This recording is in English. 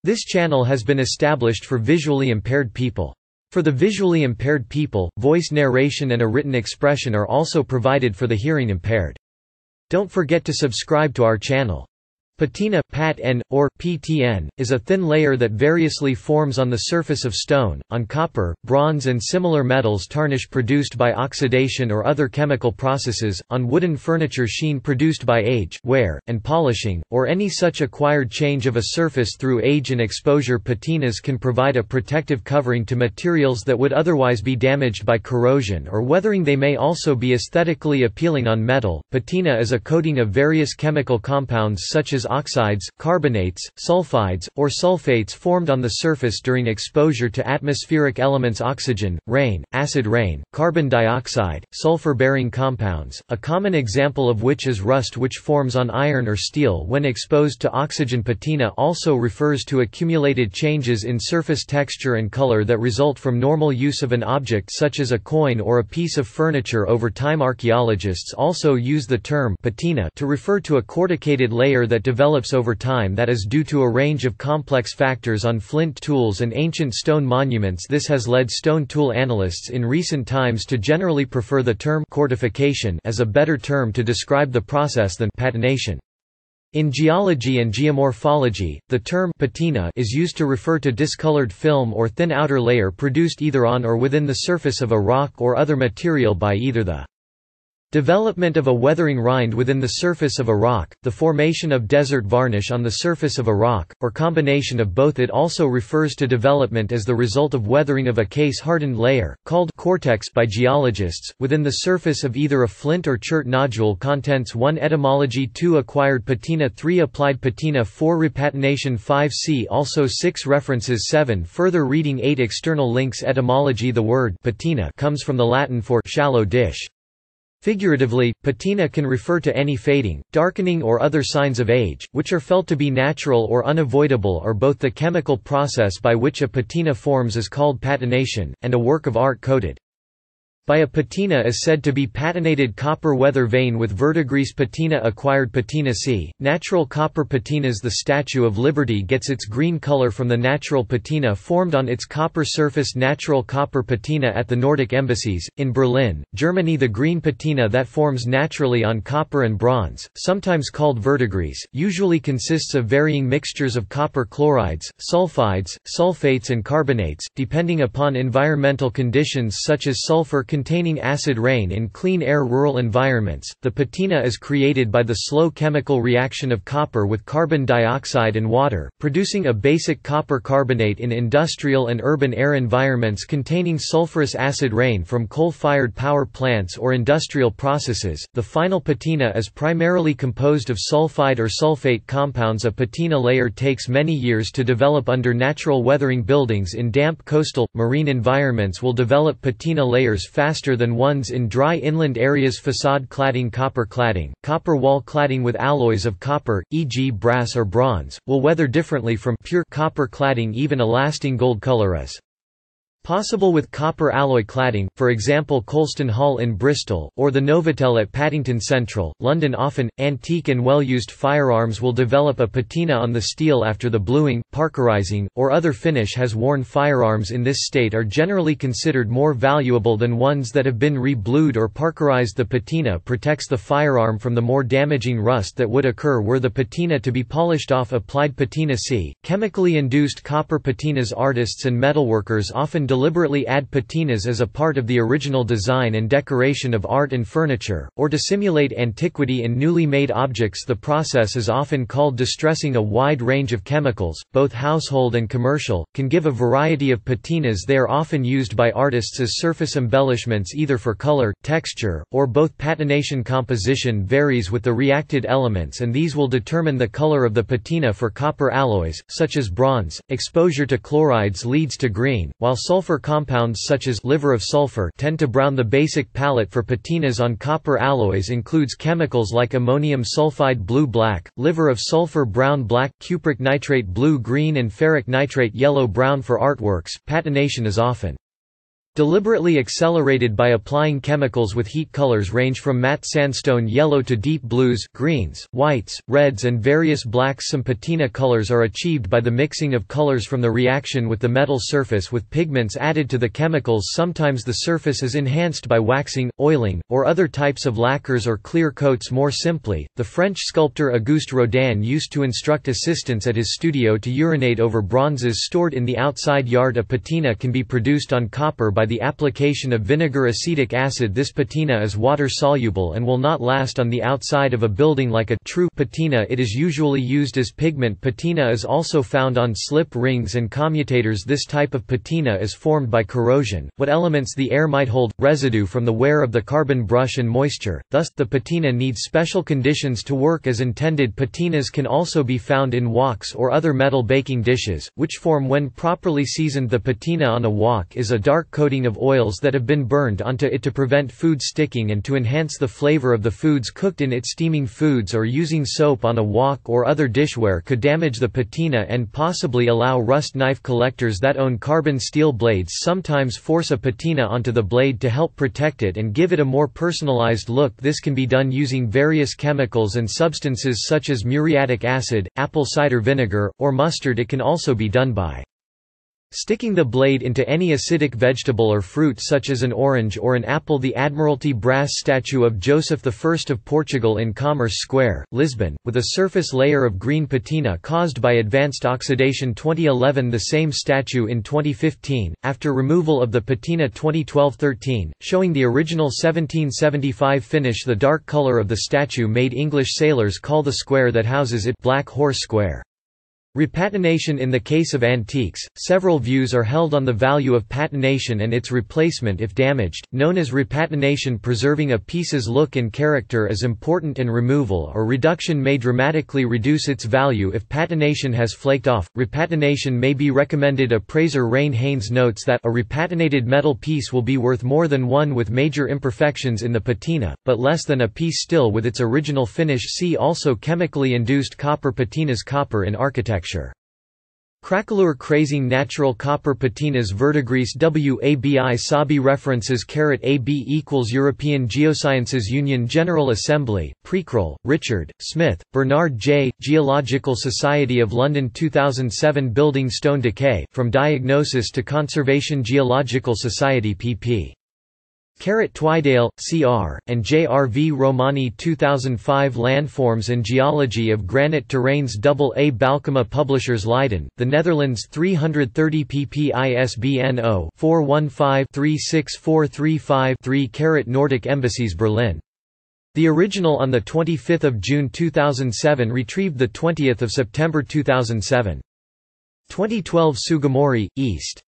This channel has been established for visually impaired people. For the visually impaired people, voice narration and a written expression are also provided for the hearing impaired. Don't forget to subscribe to our channel. Patina, PAT-N, or PTN, is a thin layer that variously forms on the surface of stone, on copper, bronze and similar metals tarnish produced by oxidation or other chemical processes, on wooden furniture sheen produced by age, wear, and polishing, or any such acquired change of a surface through age and exposure. Patinas can provide a protective covering to materials that would otherwise be damaged by corrosion or weathering. They may also be aesthetically appealing on metal. Patina is a coating of various chemical compounds such as oxides, carbonates, sulfides, or sulfates formed on the surface during exposure to atmospheric elements: oxygen, rain, acid rain, carbon dioxide, sulfur-bearing compounds, a common example of which is rust, which forms on iron or steel when exposed to oxygen. Patina also refers to accumulated changes in surface texture and color that result from normal use of an object such as a coin or a piece of furniture over time. Archaeologists also use the term patina to refer to a corticated layer that develops over time that is due to a range of complex factors on flint tools and ancient stone monuments. This has led stone tool analysts in recent times to generally prefer the term cortification as a better term to describe the process than patination. In geology and geomorphology, the term patina is used to refer to discolored film or thin outer layer produced either on or within the surface of a rock or other material by either the development of a weathering rind within the surface of a rock, the formation of desert varnish on the surface of a rock, or combination of both. It also refers to development as the result of weathering of a case-hardened layer, called cortex by geologists, within the surface of either a flint or chert nodule. Contents: 1. Etymology. 2. Acquired patina. 3. Applied patina. 4. Repatination. 5. See also. 6. References. 7. Further reading. 8. External links. Etymology. The word patina comes from the Latin for shallow dish. Figuratively, patina can refer to any fading, darkening or other signs of age, which are felt to be natural or unavoidable, or both. The chemical process by which a patina forms is called patination, and a work of art coated by a patina is said to be patinated copper weather vane with verdigris. Patina. Acquired patina. C. Natural copper patinas. The Statue of Liberty gets its green color from the natural patina formed on its copper surface. Natural copper patina at the Nordic embassies. In Berlin, Germany, the green patina that forms naturally on copper and bronze, sometimes called verdigris, usually consists of varying mixtures of copper chlorides, sulfides, sulfates and carbonates, depending upon environmental conditions such as sulfur containing acid rain in clean air. Rural environments, the patina is created by the slow chemical reaction of copper with carbon dioxide and water, producing a basic copper carbonate. In industrial and urban air environments containing sulfurous acid rain from coal-fired power plants or industrial processes, the final patina is primarily composed of sulfide or sulfate compounds. A patina layer takes many years to develop under natural weathering. Buildings in damp coastal, marine environments will develop patina layers faster than ones in dry inland areas. Facade cladding. Copper cladding, copper wall cladding with alloys of copper, e.g. brass or bronze, will weather differently from pure copper cladding. Even a lasting gold color is possible with copper alloy cladding, for example Colston Hall in Bristol, or the Novotel at Paddington Central, London. Often, antique and well-used firearms will develop a patina on the steel after the bluing, parkerizing, or other finish has worn. Firearms in this state are generally considered more valuable than ones that have been re-blued or parkerized. The patina protects the firearm from the more damaging rust that would occur were the patina to be polished off. Applied patina. C. Chemically induced copper patinas. Artists and metalworkers often deliberately add patinas as a part of the original design and decoration of art and furniture, or to simulate antiquity in newly made objects. The process is often called distressing. A wide range of chemicals, both household and commercial, can give a variety of patinas. They are often used by artists as surface embellishments either for color, texture, or both. Patination composition varies with the reacted elements, and these will determine the color of the patina. For copper alloys, such as bronze, exposure to chlorides leads to green, while sulfur compounds such as liver of sulfur tend to brown. The basic palette for patinas on copper alloys includes chemicals like ammonium sulfide blue-black, liver of sulfur brown-black, cupric nitrate blue-green and ferric nitrate yellow-brown. For artworks, patination is often Deliberately accelerated by applying chemicals with heat. Colors range from matte sandstone yellow to deep blues, greens, whites, reds and various blacks. Some patina colors are achieved by the mixing of colors from the reaction with the metal surface with pigments added to the chemicals. Sometimes the surface is enhanced by waxing, oiling, or other types of lacquers or clear coats. More simply, the French sculptor Auguste Rodin used to instruct assistants at his studio to urinate over bronzes stored in the outside yard. A patina can be produced on copper by the application of vinegar acetic acid. This patina is water-soluble and will not last on the outside of a building like a true patina. It is usually used as pigment. Patina is also found on slip rings and commutators. This type of patina is formed by corrosion, what elements the air might hold, residue from the wear of the carbon brush and moisture, thus, the patina needs special conditions to work as intended. Patinas can also be found in woks or other metal baking dishes, which form when properly seasoned. The patina on a wok is a dark coating of oils that have been burned onto it to prevent food sticking and to enhance the flavor of the foods cooked in it. Steaming foods or using soap on a wok or other dishware could damage the patina and possibly allow rust. Knife collectors that own carbon steel blades sometimes force a patina onto the blade to help protect it and give it a more personalized look. This can be done using various chemicals and substances such as muriatic acid, apple cider vinegar, or mustard. It can also be done by sticking the blade into any acidic vegetable or fruit such as an orange or an apple. The Admiralty brass statue of Joseph I of Portugal in Commerce Square, Lisbon, with a surface layer of green patina caused by advanced oxidation. 2011. The same statue in 2015, after removal of the patina. 2012-13, showing the original 1775 finish. The dark color of the statue made English sailors call the square that houses it Black Horse Square. Repatination. In the case of antiques, several views are held on the value of patination and its replacement if damaged, known as repatination. Preserving a piece's look and character is important, and removal or reduction may dramatically reduce its value if patination has flaked off. Repatination may be recommended. Appraiser Rain Haynes notes that a repatinated metal piece will be worth more than one with major imperfections in the patina, but less than a piece still with its original finish. See also chemically induced copper patinas. Copper in architecture. Craquelure. Crazing. Natural copper patinas. Verdigris. WABI. Sabi. References. AB equals European Geosciences Union General Assembly, Precroll, Richard, Smith, Bernard J. Geological Society of London 2007. Building stone decay, From Diagnosis to Conservation. Geological Society pp. Twidale, C.R., and J.R.V. Romani 2005. Landforms and Geology of Granite Terrains. AA Balkema Publishers Leiden, The Netherlands 330 pp. ISBN 0-415-36435-3. Nordic Embassies Berlin. The original on 25 June 2007, retrieved 20 September 2007. 2012. Sugimori, East.